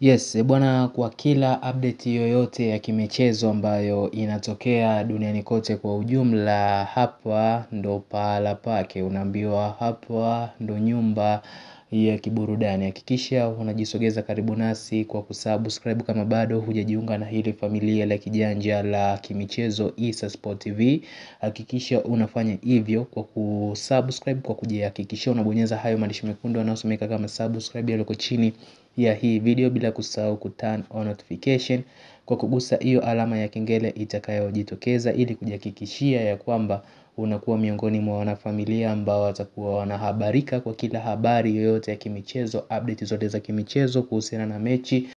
Yes, bwana, kwa kila update yoyote ya kimichezo ambayo inatokea duniani kote kwa ujumla, hapa ndo pahala pake. Unaambiwa hapa ndo nyumba ya kiburudani. Hakikisha unajisogeza karibu nasi kwa kusubscribe kama bado hujajiunga na hili familia la kijanja la kimichezo Issa Sport TV. Hakikisha unafanya hivyo kwa kusubscribe, kwa kujihakikishia unabonyeza hayo maandishi mekundu yanayosomeka kama subscribe yaliyoko chini ya hii video, bila kusahau kuturn on notification kwa kugusa hiyo alama ya kengele itakayojitokeza, ili kujihakikishia ya kwamba unakuwa miongoni mwa wanafamilia ambao watakuwa wanahabarika kwa kila habari yoyote ya kimichezo, update zote za kimichezo kuhusiana na mechi